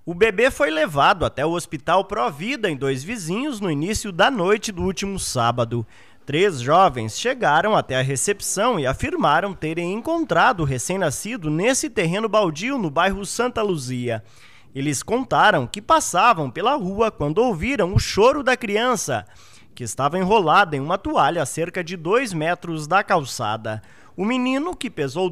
O bebê foi levado até o Hospital Provida em Dois Vizinhos no início da noite do último sábado. 3 jovens chegaram até a recepção e afirmaram terem encontrado o recém-nascido nesse terreno baldio no bairro Santa Luzia. Eles contaram que passavam pela rua quando ouviram o choro da criança, que estava enrolada em uma toalha a cerca de 2 metros da calçada. O menino, que pesou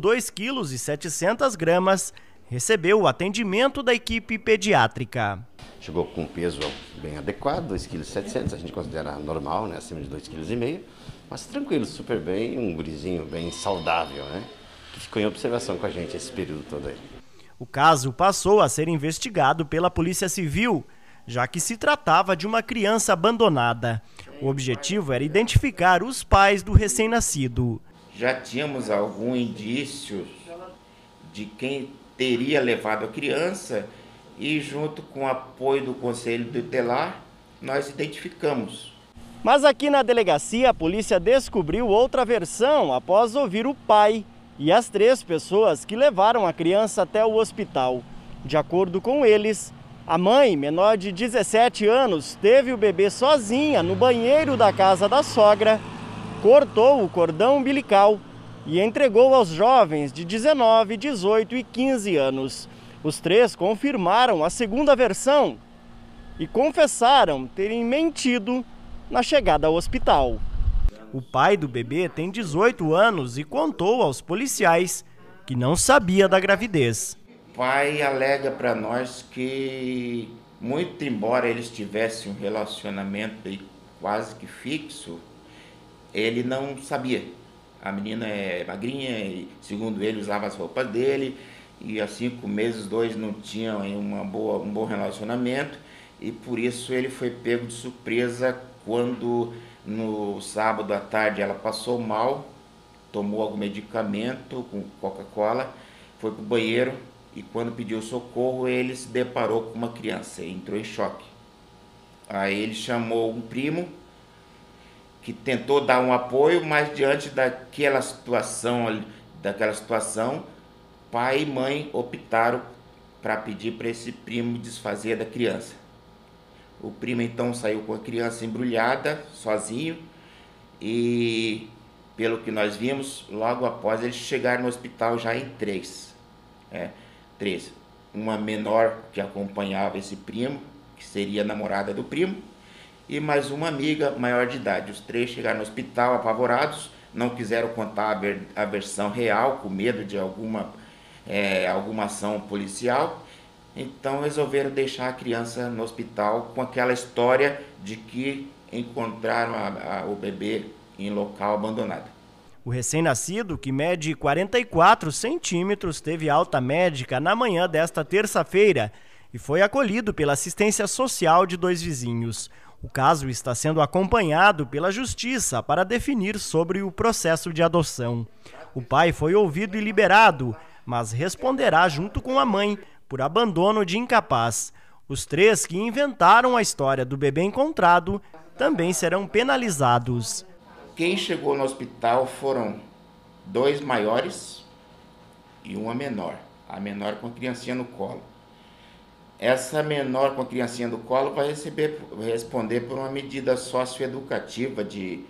2,7 kg, recebeu o atendimento da equipe pediátrica. Chegou com um peso bem adequado, 2,7 kg, a gente considera normal, né? Acima de 2,5 kg, mas tranquilo, super bem, um gurizinho bem saudável, né? Que ficou em observação com a gente esse período todo aí. O caso passou a ser investigado pela Polícia Civil, já que se tratava de uma criança abandonada. O objetivo era identificar os pais do recém-nascido. Já tínhamos algum indício de quem teria levado a criança e, junto com o apoio do Conselho Tutelar, nós identificamos. Mas aqui na delegacia, a polícia descobriu outra versão após ouvir o pai e as 3 pessoas que levaram a criança até o hospital. De acordo com eles, a mãe, menor de 17 anos, teve o bebê sozinha no banheiro da casa da sogra, cortou o cordão umbilical e entregou aos jovens de 19, 18 e 15 anos. Os 3 confirmaram a segunda versão e confessaram terem mentido na chegada ao hospital. O pai do bebê tem 18 anos e contou aos policiais que não sabia da gravidez. O pai alega para nós que, muito embora eles tivessem um relacionamento quase que fixo, ele não sabia. A menina é magrinha e, segundo ele, usava as roupas dele e há 5 meses, 2 não tinham um bom relacionamento e por isso ele foi pego de surpresa quando no sábado à tarde ela passou mal, tomou algum medicamento com Coca-Cola, foi para o banheiro e quando pediu socorro ele se deparou com uma criança, entrou em choque. Aí ele chamou um primo que tentou dar um apoio, mas diante daquela situação, pai e mãe optaram para pedir para esse primo desfazer da criança. O primo então saiu com a criança embrulhada, sozinho, e pelo que nós vimos, logo após eles chegaram no hospital já em 3. 3. Uma menor que acompanhava esse primo, que seria a namorada do primo, e mais uma amiga maior de idade. Os 3 chegaram no hospital apavorados, não quiseram contar a versão real, com medo de alguma ação policial. Então resolveram deixar a criança no hospital com aquela história de que encontraram o bebê em local abandonado. O recém-nascido, que mede 44 centímetros, teve alta médica na manhã desta terça-feira e foi acolhido pela assistência social de Dois Vizinhos. O caso está sendo acompanhado pela Justiça para definir sobre o processo de adoção. O pai foi ouvido e liberado, mas responderá junto com a mãe por abandono de incapaz. Os 3 que inventaram a história do bebê encontrado também serão penalizados. Quem chegou no hospital foram 2 maiores e uma menor. A menor com a criancinha no colo. Essa menor com a criancinha no colo vai responder por uma medida socioeducativa de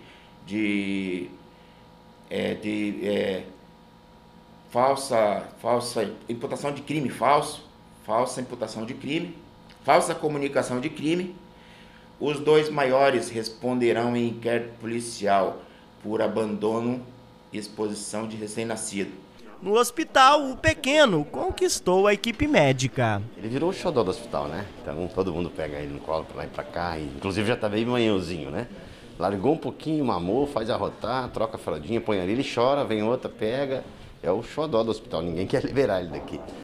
falsa imputação de crime, falsa imputação de crime, falsa comunicação de crime. Os 2 maiores responderão em inquérito policial por abandono e exposição de recém-nascido. No hospital, o pequeno conquistou a equipe médica. Ele virou o xodó do hospital, né? Então todo mundo pega ele no colo pra lá e pra cá, e, inclusive já tá bem manhãozinho, né? Largou um pouquinho, mamou, faz arrotar, troca a fraldinha, põe ali, ele chora, vem outra, pega. É o xodó do hospital, ninguém quer liberar ele daqui.